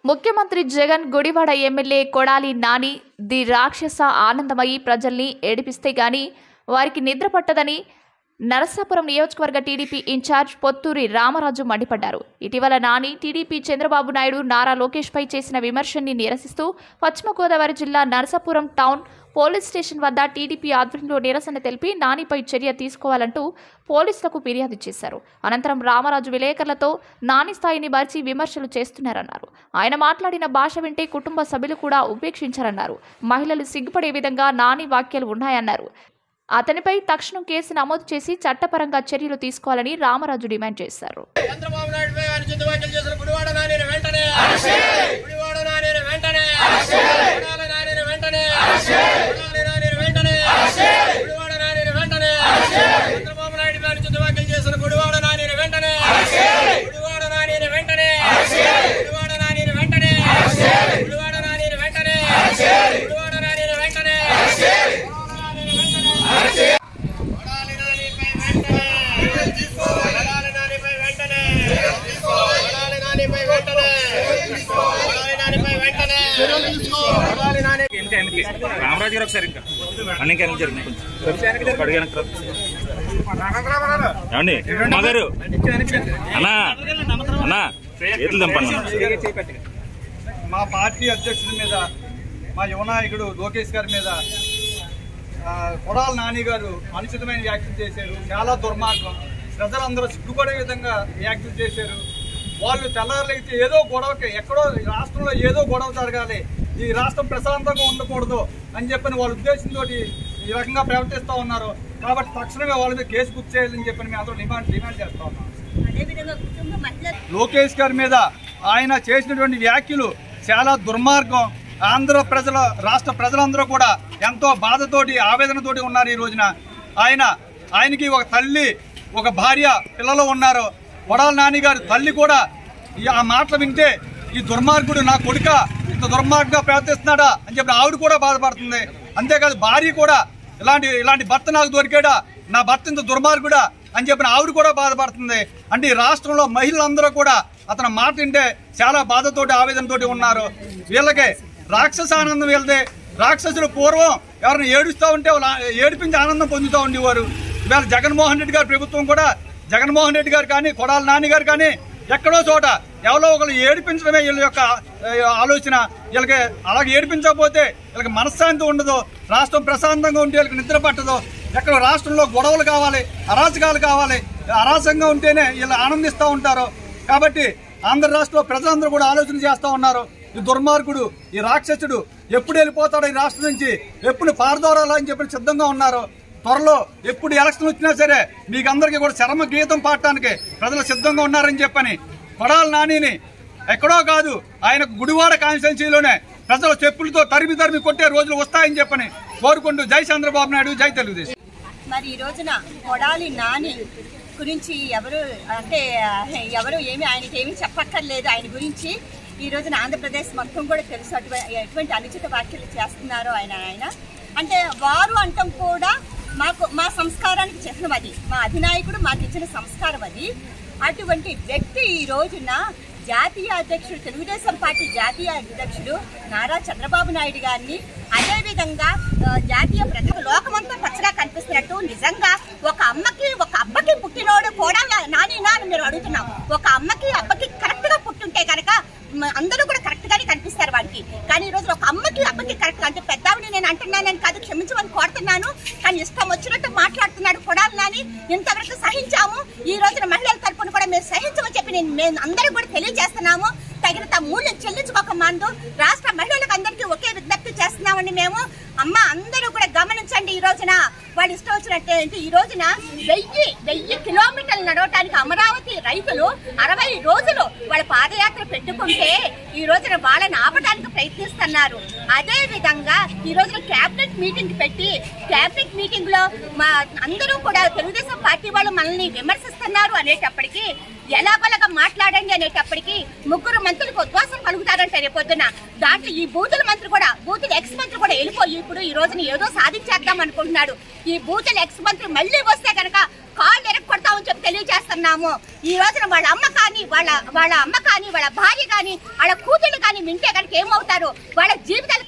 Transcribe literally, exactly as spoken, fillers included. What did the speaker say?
ముఖ్యమంత్రి జగన్ గుడివాడ ఎమ్మెల్యే కొడాలి నాని ది రాక్షస ఆనందమయి ప్రజల్ని ఏడిపిస్తే గాని వారికి నిద్ర పట్టదని నరసాపురం నియోజకవర్గ టీడీపీ ఇన్ఛార్జ్ పొత్తూరి రామరాజు మండిపడ్డారు. ఇటీవల నాని టీడీపీ చంద్రబాబు నాయుడు నారా లోకేష్ పై చేసిన విమర్శల్ని నిరసిస్తూ పశ్చిమ గోదావరి జిల్లా నరసాపురం టౌన్ పోలీస్ స్టేషన్ వద్ద టీడీపీ ఆధ్వర్యంలో నిరసన తెలిపి నానిపై చర్య తీసుకోవాలంటూ పోలీసులకు ఫిర్యాదు చేశారు. అనంతరం రామరాజు విలేకరులతో నాని స్థాయిని మరిచి విమర్శలు చేస్తున్నారన్నారు. ఆయన మాట్లాడిన భాష వింటే కుటుంబ సభ్యులు కూడా ఉపేక్షించారన్నారు. మహిళలు సిగ్గుపడే విధంగా నాని వ్యాఖ్యలు ఉన్నాయన్నారు. అతనిపై తక్షణం కేసు నమోదు చేసి చట్టపరంగా చర్యలు తీసుకోవాలని రామరాజు డిమాండ్ చేశారు. రామరాజు గారు ఒకసారి ఇంకా అన్ని జరిగింది ఏమండి మా గారు అన్నా అన్నా ఏట్లు దంపన్నా. మా పార్టీ అధ్యక్షుడి మీద, మా యువ నాయకుడు లోకేష్ గారి మీద కొడాలి నాని గారు అనుచితమైన వ్యాఖ్యలు చేశారు. చాలా దుర్మార్గం. ప్రజలందరూ సిగ్గుపడే విధంగా వ్యాఖ్యలు చేశారు. వాళ్ళు తెల్లారులైతే ఏదో గొడవకి ఎక్కడో రాష్ట్రంలో ఏదో గొడవ జరగాలి, ఈ రాష్ట్రం ప్రశాంతంగా ఉండకూడదు అని చెప్పని వాళ్ళ ఉద్దేశంతో ఈ రకంగా ప్రవర్తిస్తూ ఉన్నారు. కాబట్టి తక్షణమే వాళ్ళ మీద కేసు బుక్ చేయాలని చెప్పని మేము అందరూ డిమాండ్ డిమాండ్ చేస్తూ ఉన్నాం. లోకేష్ గారి మీద ఆయన చేసినటువంటి వ్యాఖ్యలు చాలా దుర్మార్గం. ఆంధ్ర ప్రజల రాష్ట్ర ప్రజలందరూ కూడా ఎంతో బాధతోటి ఆవేదనతోటి ఉన్నారు. ఈ రోజున ఆయన ఆయనకి ఒక తల్లి ఒక భార్య పిల్లలు ఉన్నారు. కొడాలి నాని గారు తల్లి కూడా ఆ మాటలు వింటే ఈ దుర్మార్గుడు నా కొడుక ఇంత దుర్మార్గంగా ప్రవర్తిస్తున్నాడా అని చెప్పి ఆవిడ కూడా బాధపడుతుంది. అంతేకాదు భార్య కూడా ఇలాంటి ఇలాంటి భర్త నాకు దొరికాడా, నా భర్త ఇంత దుర్మార్గుడా అని చెప్పిన ఆవిడ కూడా బాధపడుతుంది. అంటే ఈ రాష్ట్రంలో మహిళలందరూ కూడా అతని మాట వింటే చాలా బాధతోటి ఆవేదనతోటి ఉన్నారు. వీళ్ళకి రాక్షస ఆనందం వీళ్ళదే. రాక్షసులు పూర్వం ఎవరిని ఏడుస్తూ ఉంటే ఏడిపించి ఆనందం పొందుతూ ఉండేవారు. ఇవాళ జగన్మోహన్ రెడ్డి గారి ప్రభుత్వం కూడా జగన్మోహన్ రెడ్డి గారు కానీ కొడాలి నాని గారు కానీ ఎక్కడో చోట ఎవరో ఒకరు ఏడిపించడమే వీళ్ళ యొక్క ఆలోచన. వీళ్ళకి అలాగే ఏడిపించకపోతే వీళ్ళకి మనశ్శాంతి ఉండదు, రాష్ట్రం ప్రశాంతంగా ఉంటే వీళ్ళకి నిద్ర పట్టదు. ఎక్కడ రాష్ట్రంలో గొడవలు కావాలి, అరాచకాలు కావాలి, అరాచకంగా ఉంటేనే వీళ్ళు ఆనందిస్తూ ఉంటారు. కాబట్టి ఆంధ్ర రాష్ట్రంలో ప్రజలందరూ కూడా ఆలోచన చేస్తూ ఉన్నారు. ఈ దుర్మార్గుడు, ఈ రాక్షసుడు ఎప్పుడు వెళ్ళిపోతాడో ఈ రాష్ట్రం నుంచి, ఎప్పుడు పారదోరాలా అని చెప్పి సిద్ధంగా ఉన్నారు. త్వరలో ఎప్పుడు ఎలక్షన్ వచ్చినా సరే మీకు అందరికీ కూడా చరమ గీతం పాడటానికి ప్రజలు సిద్ధంగా ఉన్నారని చెప్పని కొడాలి నానిని ఎక్కడో కాదు ఆయన గుడివాడ కాన్స్టిట్యున్సీలోనే ప్రజలు చెప్పులతో తరిమి తరిమి కొట్టే రోజులు వస్తాయని చెప్పని కోరుకుంటూ జై చంద్రబాబు నాయుడు, జై తెలుగుదేశం. మరి ఈ రోజున కొడాలి నాని గురించి ఎవరు అంటే ఎవరు ఏమి ఆయనకి ఏమీ చెప్పక్కర్లేదు. ఆయన గురించి ఈ రోజున ఆంధ్రప్రదేశ్ మొత్తం కూడా తెలుసు ఎటువంటి అనుచిత వ్యాఖ్యలు చేస్తున్నారో ఆయన ఆయన అంటే వారు అంటాం కూడా మాకు మా సంస్కారానికి చిహ్నం అది, మా అధినాయకుడు మాకు ఇచ్చిన సంస్కారం అది. అటువంటి వ్యక్తి ఈ రోజున జాతీయ అధ్యక్షుడు, తెలుగుదేశం పార్టీ జాతీయ అధ్యక్షుడు నారా చంద్రబాబు నాయుడు గారిని, అదేవిధంగా జాతీయ ప్రజలు లోకమంతా పచ్చగా కనిపిస్తున్నట్టు నిజంగా ఒక అమ్మకి ఒక అబ్బకి పుట్టినోడు కూడా నాని నాని మీరు అడుగుతున్నాం. ఒక అమ్మకి అబ్బకి కరెక్ట్ గా పుట్టుంటే కనుక అందరూ కూడా కరెక్ట్ గానే కనిపిస్తారు వాడికి. కానీ ఈ రోజు ఒక అమ్మకి అబ్బకి కరెక్ట్ అంటే పెద్దవిని నేను అంటున్నానని కాదు, క్షమించమని కోరుతున్నాను. కానీ ఇష్టం వచ్చినట్టు మాట్లాడుతున్నాడు కొడాలి నాని. ఇంతవరకు సహించాము, ఈ రోజున మహిళల తరపున కూడా మేము సహించమని చెప్పి నేను మేము అందరూ కూడా తెలియజేస్తున్నాము. తగినంత మూల్యం చెల్లించుకోక మందు రాష్ట్ర మహిళలకు అందరికీ ఒకే విజ్ఞప్తి చేస్తున్నామండి మేము. అమ్మ అందరూ కూడా గమనించండి. ఈ రోజున వాడు ఇష్టం వచ్చినట్టే ఈ రోజున వెయ్యి వెయ్యి కిలోమీటర్లు నడవటానికి అమరావతి రైతులు అరవై రోజులు వాళ్ళ పాదయాత్ర పెట్టుకుంటే ఈ రోజున వాళ్ళని ఆపడానికి ప్రయత్నిస్తున్నారు. అదే విధంగా ఈ రోజున క్యాబినెట్ మీటింగ్ పెట్టి క్యాబినెట్ మీటింగ్ లో మా అందరూ కూడా తెలుగుదేశం పార్టీ వాళ్ళు మనల్ని విమర్శిస్తున్నారు అనేటప్పటికీ ఎలాగోలాగా మాట్లాడండి అనేటప్పటికీ ముగ్గురు మంత్రులకు ఉద్వాసం కలుగుతారంటే రేపొద్దున దాంట్లో ఈ బూతుల మంత్రి కూడా బూతుల ఎక్స్ మంత్రి కూడా వెళ్ళిపోయి ఇప్పుడు ఈ రోజున ఏదో సాధించేద్దాం అనుకుంటున్నాడు. ఈ బూతుల ఎక్స్ మంత్రి మళ్ళీ వస్తే కనుక కాళ్ళు ఎరగొడతామని చెప్పి తెలియజేస్తున్నాము. ఈ రోజున వాళ్ళ అమ్మ కానీ వాళ్ళ వాళ్ళ అమ్మ కానీ వాళ్ళ భార్య కానీ వాళ్ళ కూతుళ్ళు కానీ వింటే కనుక ఏమవుతారు, వాళ్ళ జీవితాలు